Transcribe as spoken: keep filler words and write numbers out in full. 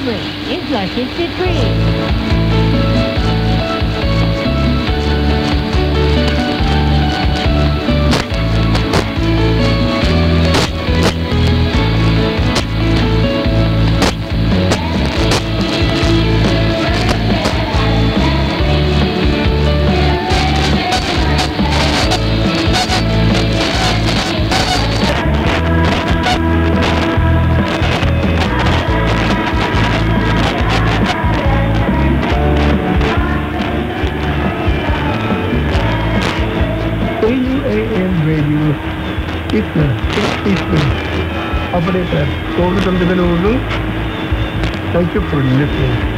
Cleveland is artistic free. A U A M Radio Listener sixty-three Operator Golden Thank you for listening.